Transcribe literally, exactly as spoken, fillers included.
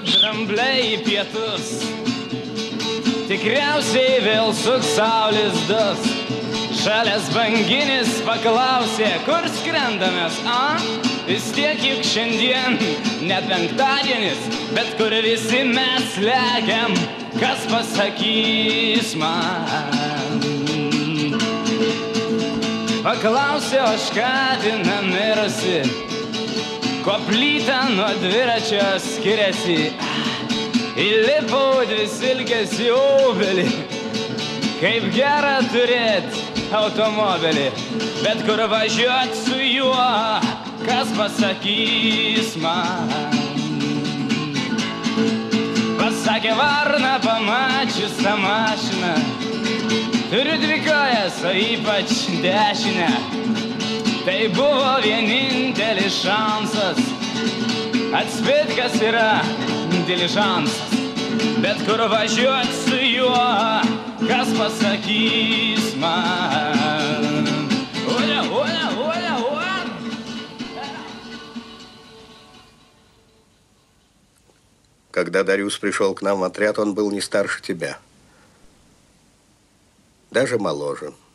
drambliai į pietus. Tikriausiai vėl suks saulės dus. Šalės banginis paklausė, kur skrendamės, a? Vis tiek juk šiandien ne penktadienis, bet kur visi mes lekiam, kas pasakys man. Paklausė ožkatina mirusi, koplyta nuo dviračio skiriasi. Įlipau dvi silkės į obelį, kaip gera turėt automobilį, bet kur važiuot su juo, kas pasakys man. Pasakė varna pamačius tą mašiną, turiu dvi kojas, o ypač dešinę. Tai buvo vienintelis šansas atspėt, kas yra diližansas. Bet kur važiuot su juo, kas pasakys man. Оля, Оля, Оля, Оля. Когда Дариус пришел к нам в отряд, он был не старше тебя. Даже моложе.